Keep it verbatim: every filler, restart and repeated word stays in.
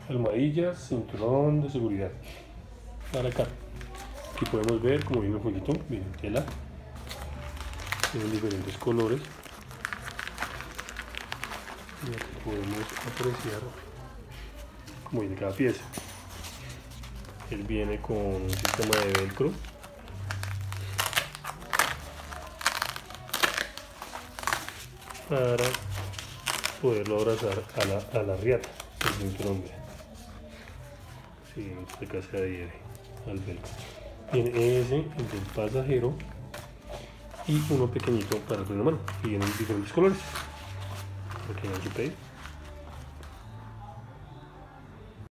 almohadillas, cinturón de seguridad. Para acá. Aquí podemos ver cómo viene el jueguito, viene en tela. Tienen diferentes colores. Y aquí podemos apreciar cómo viene cada pieza. Él viene con un sistema de velcro. Para poderlo abrazar a la, a la riata, el cinturón. Sí, este acá se adhiere al velcro. Tiene ese, el del pasajero, y uno pequeñito para el freno de mano. Y vienen diferentes colores. Aquí en el